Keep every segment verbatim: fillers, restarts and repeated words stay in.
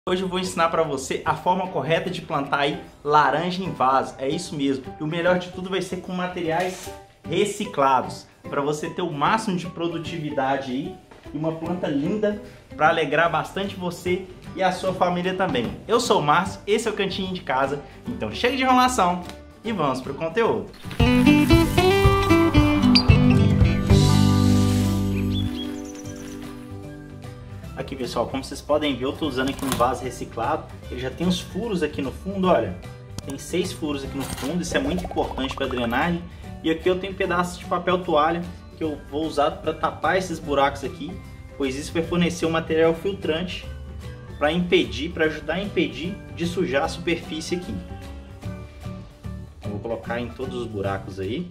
Hoje eu vou ensinar para você a forma correta de plantar aí laranja em vaso, é isso mesmo. E o melhor de tudo vai ser com materiais reciclados, para você ter o máximo de produtividade aí e uma planta linda para alegrar bastante você e a sua família também. Eu sou o Márcio, esse é o Cantinho de Casa, então chega de enrolação e vamos pro conteúdo. Aqui pessoal, como vocês podem ver, eu estou usando aqui um vaso reciclado. Ele já tem os furos aqui no fundo, olha. Tem seis furos aqui no fundo, isso é muito importante para drenagem. E aqui eu tenho pedaços de papel toalha que eu vou usar para tapar esses buracos aqui, pois isso vai fornecer um material filtrante para impedir, para ajudar a impedir de sujar a superfície aqui. Eu vou colocar em todos os buracos aí.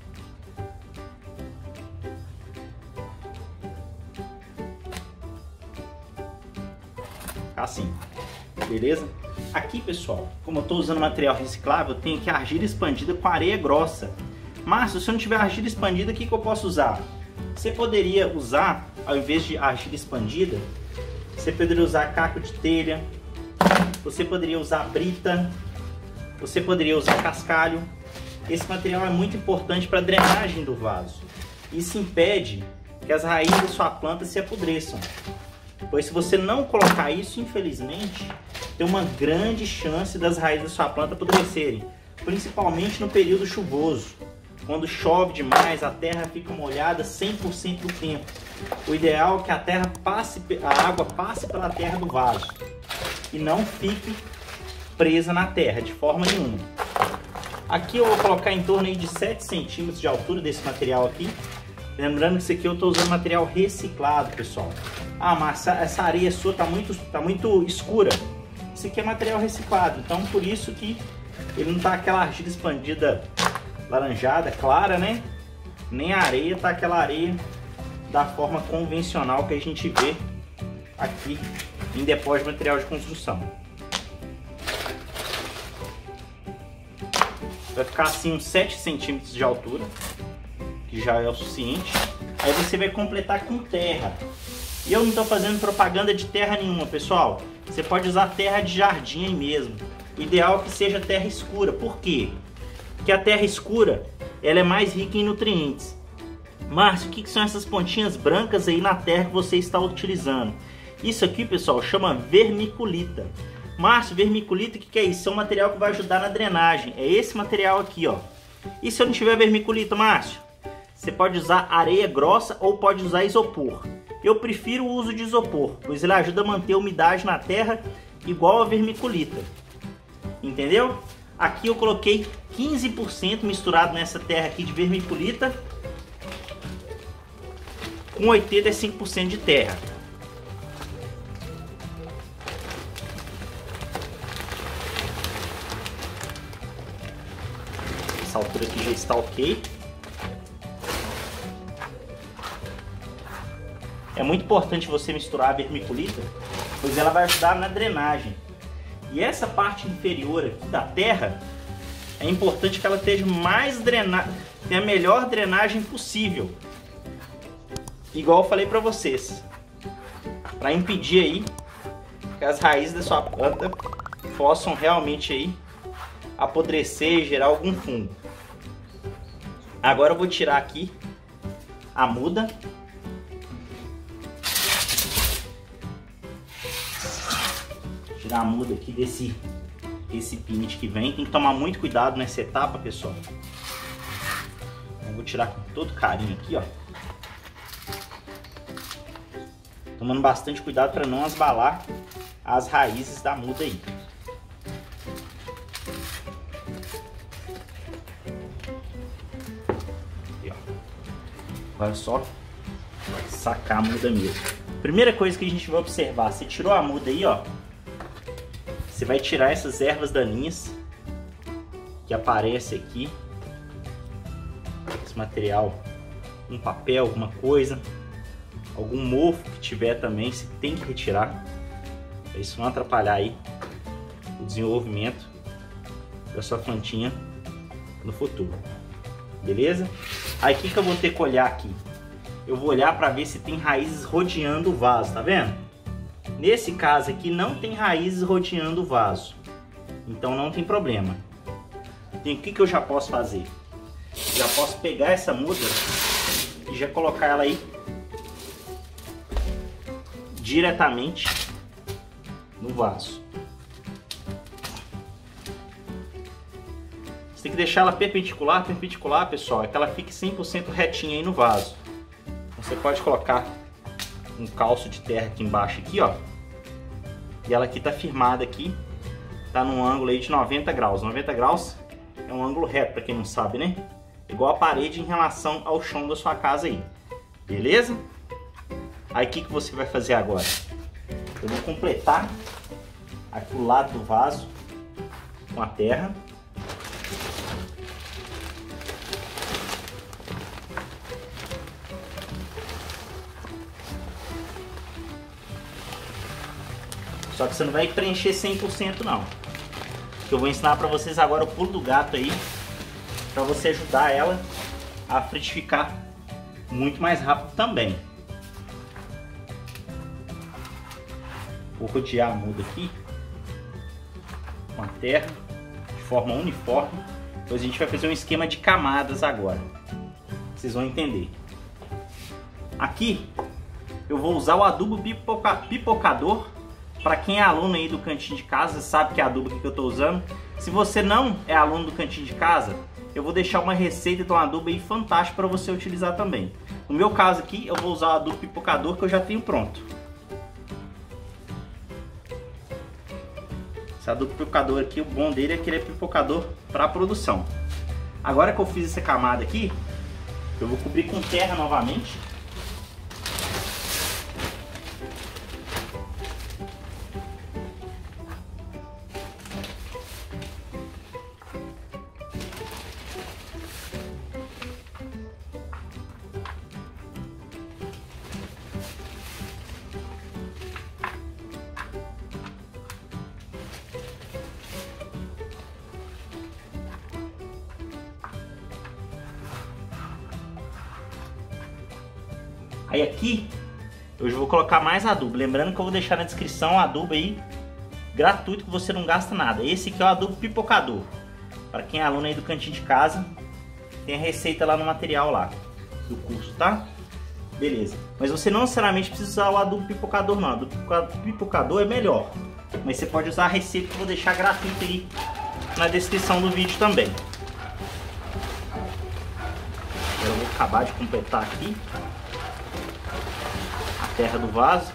Assim, beleza? Aqui pessoal, como eu estou usando material reciclável, eu tenho aqui argila expandida com areia grossa. Mas se eu não tiver argila expandida, o que, que eu posso usar? Você poderia usar, ao invés de argila expandida, você poderia usar caco de telha, você poderia usar brita, você poderia usar cascalho. Esse material é muito importante para a drenagem do vaso. Isso impede que as raízes da sua planta se apodreçam. Pois se você não colocar isso, infelizmente, tem uma grande chance das raízes da sua planta apodrecerem, principalmente no período chuvoso. Quando chove demais, a terra fica molhada cem por cento do tempo. O ideal é que a terra passe, a água passe pela terra do vaso e não fique presa na terra de forma nenhuma. Aqui eu vou colocar em torno de sete centímetros de altura desse material aqui. Lembrando que isso aqui eu estou usando material reciclado, pessoal. Ah, mas essa areia sua está muito, tá muito escura. Isso aqui é material reciclado, então por isso que ele não está aquela argila expandida laranjada, clara, né? Nem a areia está aquela areia da forma convencional que a gente vê aqui em depósito de material de construção. Vai ficar assim uns sete centímetros de altura, que já é o suficiente. Aí você vai completar com terra. E eu não estou fazendo propaganda de terra nenhuma, pessoal. Você pode usar terra de jardim aí mesmo. O ideal é que seja terra escura. Por quê? Porque a terra escura, ela é mais rica em nutrientes. Márcio, o que são essas pontinhas brancas aí na terra que você está utilizando? Isso aqui, pessoal, chama vermiculita. Márcio, vermiculita, o que é isso? É um material que vai ajudar na drenagem. É esse material aqui, ó. E se eu não tiver vermiculita, Márcio? Você pode usar areia grossa ou pode usar isopor. Eu prefiro o uso de isopor, pois ele ajuda a manter a umidade na terra igual a vermiculita. Entendeu? Aqui eu coloquei quinze por cento misturado nessa terra aqui de vermiculita com oitenta e cinco por cento de terra. Essa altura aqui já está ok. É muito importante você misturar a vermiculita, pois ela vai ajudar na drenagem. E essa parte inferior aqui da terra, é importante que ela esteja mais drenada, tenha a melhor drenagem possível. Igual eu falei para vocês, para impedir aí que as raízes da sua planta possam realmente aí apodrecer e gerar algum fungo. Agora eu vou tirar aqui a muda. Tirar a muda aqui desse, desse pinte que vem. Tem que tomar muito cuidado nessa etapa, pessoal. Eu vou tirar com todo carinho aqui, ó. Tomando bastante cuidado para não asbalar as raízes da muda aí. Aqui, ó. Agora só sacar a muda mesmo. Primeira coisa que a gente vai observar, você tirou a muda aí, ó. Você vai tirar essas ervas daninhas que aparece aqui. Esse material, um papel, alguma coisa, algum mofo que tiver também, você tem que retirar. Isso não atrapalhar aí o desenvolvimento da sua plantinha no futuro. Beleza? Aí o que, que eu vou ter que olhar aqui? Eu vou olhar para ver se tem raízes rodeando o vaso, tá vendo? Nesse caso aqui não tem raízes rodeando o vaso, então não tem problema. E o que, que eu já posso fazer? Já posso pegar essa muda e já colocar ela aí diretamente no vaso. Você tem que deixar ela perpendicular, perpendicular, pessoal, é que ela fique cem por cento retinha aí no vaso. Você pode colocar um calço de terra aqui embaixo aqui, ó. E ela aqui tá firmada aqui, tá num ângulo aí de noventa graus. noventa graus é um ângulo reto, para quem não sabe, né? Igual a parede em relação ao chão da sua casa aí. Beleza? Aí o que, que você vai fazer agora? Eu vou completar aqui o lado do vaso com a terra. Só que você não vai preencher cem por cento não. Eu vou ensinar para vocês agora o pulo do gato aí, para você ajudar ela a frutificar muito mais rápido também. Vou rodear a muda aqui com a terra de forma uniforme. Depois a gente vai fazer um esquema de camadas agora. Vocês vão entender. Aqui eu vou usar o adubo pipoca, pipocador. Para quem é aluno aí do Cantinho de Casa, sabe que é adubo que eu estou usando. Se você não é aluno do Cantinho de Casa, eu vou deixar uma receita de um adubo aí fantástico para você utilizar também. No meu caso aqui, eu vou usar o adubo pipocador que eu já tenho pronto. Esse adubo pipocador aqui, o bom dele é que ele é pipocador para produção. Agora que eu fiz essa camada aqui, eu vou cobrir com terra novamente. Aí aqui, eu vou colocar mais adubo. Lembrando que eu vou deixar na descrição o adubo aí gratuito, que você não gasta nada. Esse aqui é o adubo pipocador. Para quem é aluno aí do Cantinho de Casa, tem a receita lá no material lá do curso, tá? Beleza. Mas você não necessariamente precisa usar o adubo pipocador não. O adubo pipocador é melhor. Mas você pode usar a receita que eu vou deixar gratuita aí na descrição do vídeo também. Agora eu vou acabar de completar aqui a terra do vaso.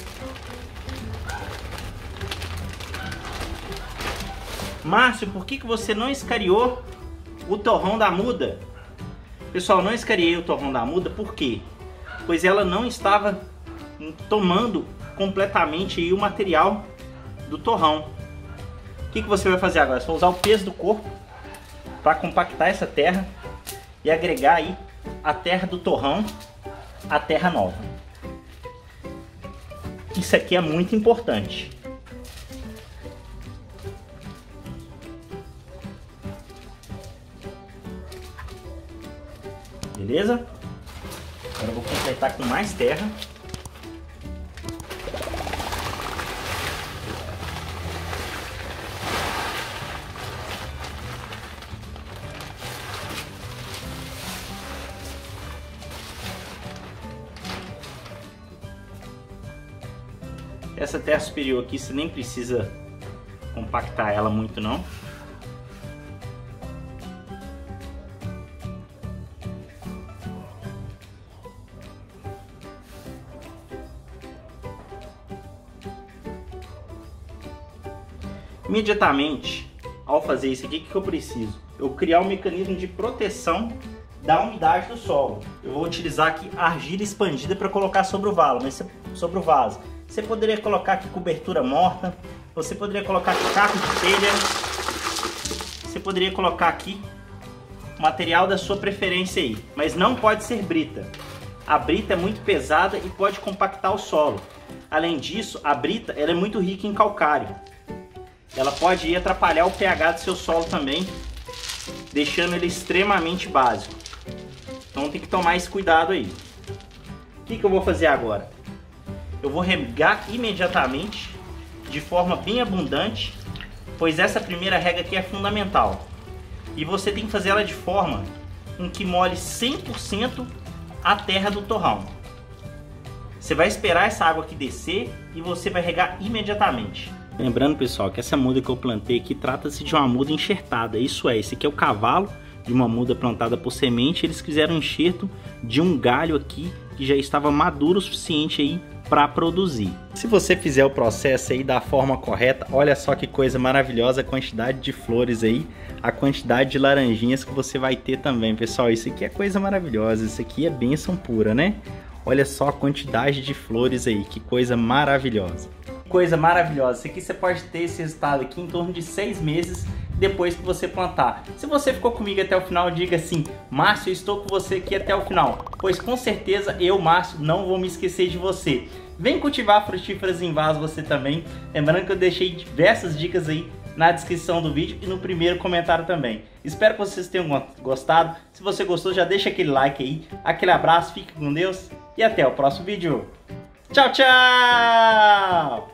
Márcio, por que que você não escariou o torrão da muda? Pessoal, não escariei o torrão da muda, por quê? Pois ela não estava tomando completamente aí o material do torrão. O que que você vai fazer agora? Você vai usar o peso do corpo para compactar essa terra e agregar aí a terra do torrão à terra nova. Isso aqui é muito importante. Beleza? Agora eu vou completar com mais terra. Essa terra superior aqui você nem precisa compactar ela muito não. Imediatamente, ao fazer isso aqui, o que eu preciso? Eu criar um mecanismo de proteção da umidade do solo. Eu vou utilizar aqui argila expandida para colocar sobre o vaso, mas sobre o vaso. Você poderia colocar aqui cobertura morta, você poderia colocar aqui caco de telha, você poderia colocar aqui material da sua preferência aí, mas não pode ser brita. A brita é muito pesada e pode compactar o solo. Além disso, a brita ela é muito rica em calcário. Ela pode ir atrapalhar o pH do seu solo também, deixando ele extremamente básico. Então tem que tomar esse cuidado aí. O que que eu vou fazer agora? eu vou regar imediatamente, de forma bem abundante, pois essa primeira rega aqui é fundamental. E você tem que fazer ela de forma com que molhe cem por cento a terra do torrão. Você vai esperar essa água aqui descer e você vai regar imediatamente. Lembrando, pessoal, que essa muda que eu plantei aqui trata-se de uma muda enxertada. Isso é, esse aqui é o cavalo de uma muda plantada por semente. Eles fizeram um enxerto de um galho aqui que já estava maduro o suficiente aí para produzir. Se você fizer o processo aí da forma correta, olha só que coisa maravilhosa a quantidade de flores aí, a quantidade de laranjinhas que você vai ter também, pessoal. Isso aqui é coisa maravilhosa, isso aqui é bênção pura, né? Olha só a quantidade de flores aí, que coisa maravilhosa. Coisa maravilhosa, isso aqui você pode ter esse resultado aqui em torno de seis meses depois que você plantar. Se você ficou comigo até o final, diga assim: Márcio, eu estou com você aqui até o final, pois com certeza eu, Márcio, não vou me esquecer de você. Vem cultivar frutíferas em vaso você também. Lembrando que eu deixei diversas dicas aí na descrição do vídeo e no primeiro comentário também. Espero que vocês tenham gostado. Se você gostou, já deixa aquele like aí. Aquele abraço, fique com Deus e até o próximo vídeo. Tchau, tchau!